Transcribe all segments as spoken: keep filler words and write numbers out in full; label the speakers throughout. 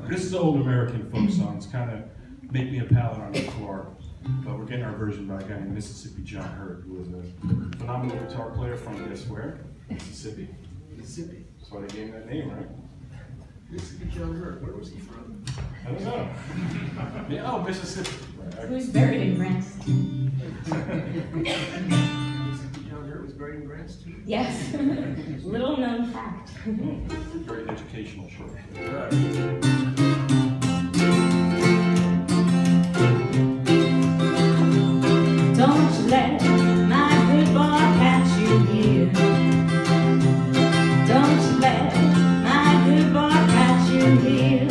Speaker 1: This is old American folk songs, kind of make me a pallet on the floor. But we're getting our version by a guy named Mississippi John Hurt, who was a phenomenal guitar player from, guess where? Mississippi.
Speaker 2: Mississippi.
Speaker 1: That's why they gave him that name, right?
Speaker 2: Mississippi John Hurt. Where was he from?
Speaker 1: I don't know. Yeah, oh, Mississippi.
Speaker 3: Who's buried in Branson?
Speaker 2: Mississippi John Hurt was buried in Branson.
Speaker 3: Yes. Little known fact.
Speaker 1: Very educational show.
Speaker 2: Right.
Speaker 3: Don't you let my good boy catch you here. Don't you let my good boy catch you here.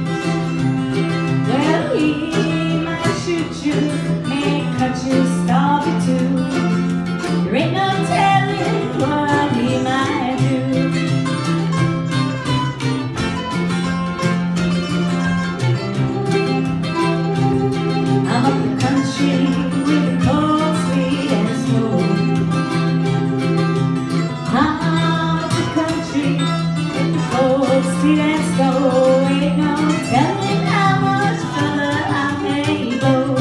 Speaker 3: Well, he might shoot you, may cut you, starve you too. There ain't no telling what he might do. I'm up the country with the cold, sweet, and snow. I'm up the country with the cold, sweet, and snow. Ain't no telling how much further I may go.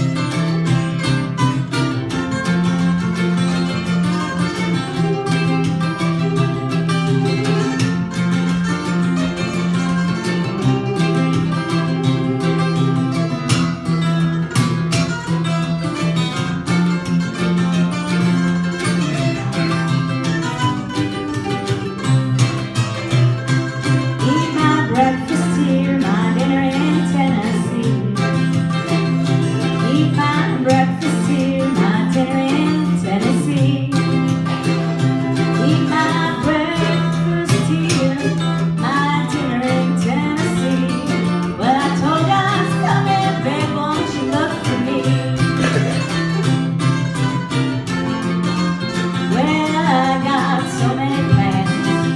Speaker 3: Eat my breakfast here, my dinner in Tennessee. Eat my breakfast here, my dinner in Tennessee. Eat my breakfast here, my dinner in Tennessee. Well, I told you I was coming, babe, won't you look for me? Well, I got so many plans.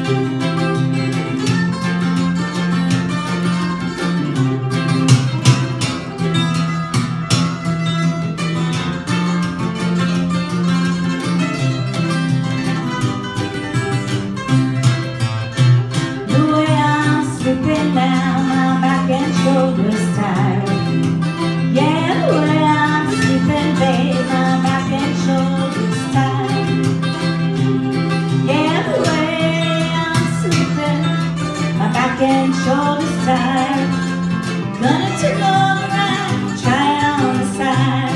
Speaker 3: The way I'm slipping down, my back and shoulders tired. Yeah, the way I'm slipping, babe, my back and shoulders tired. Yeah, the way I'm slipping, my back and shoulders tired. Gonna turn over and try it on the side.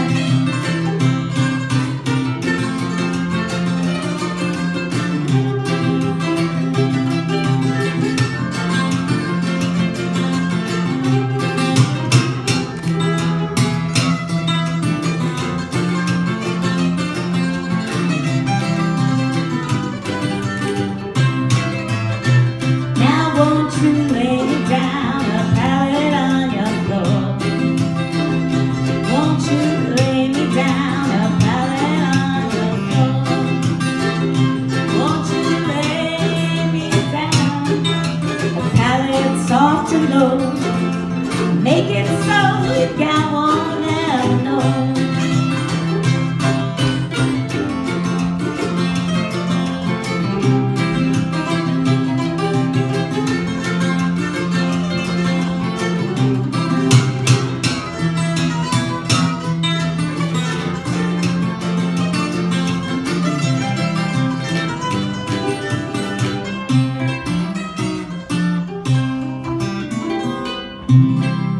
Speaker 3: Now won't you lay me down a pallet on your floor? Won't you lay me down a pallet on your floor? Won't you lay me down a pallet soft and low? Make it so the guy won't never know. Thank you.